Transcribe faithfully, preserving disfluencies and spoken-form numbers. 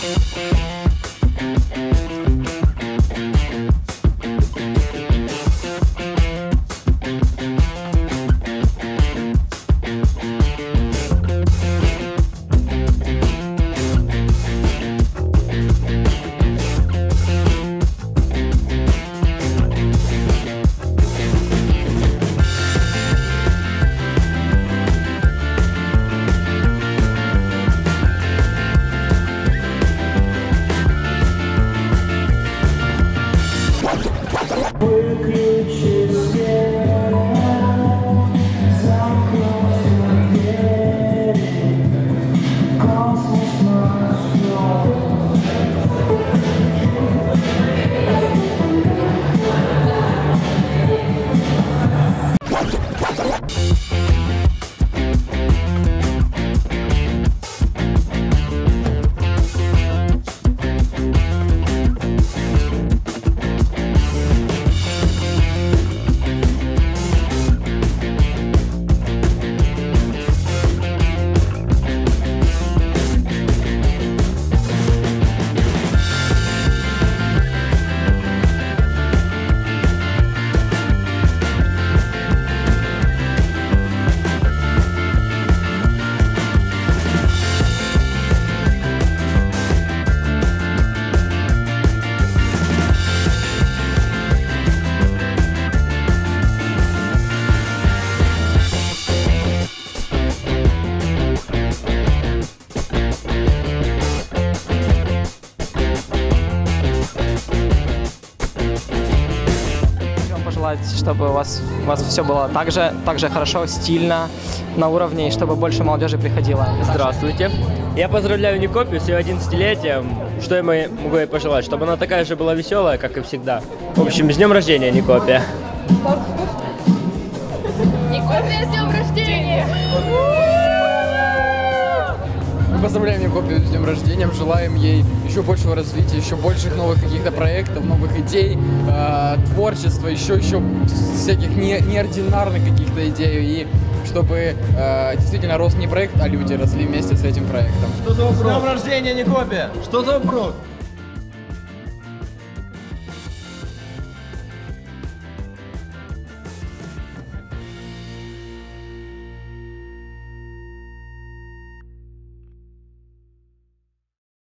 Чтобы у вас, у вас все было так же, так же хорошо, стильно, на уровне, и чтобы больше молодежи приходило. Здравствуйте. Я поздравляю Никопию с ее одиннадцатилетием. Что я могу ей пожелать? Чтобы она такая же была веселая, как и всегда. В общем, с днем рождения, Никопия. Никопия, с днем рождения! Мы поздравляем Никопию с днем рождения, желаем ей еще большего развития, еще больших новых каких-то проектов, новых идей, э, творчества, еще еще всяких не, неординарных каких-то идей, и чтобы э, действительно рос не проект, а люди росли вместе с этим проектом. Что за вопрос? С днем рождения, Никопия! Что за вопрос?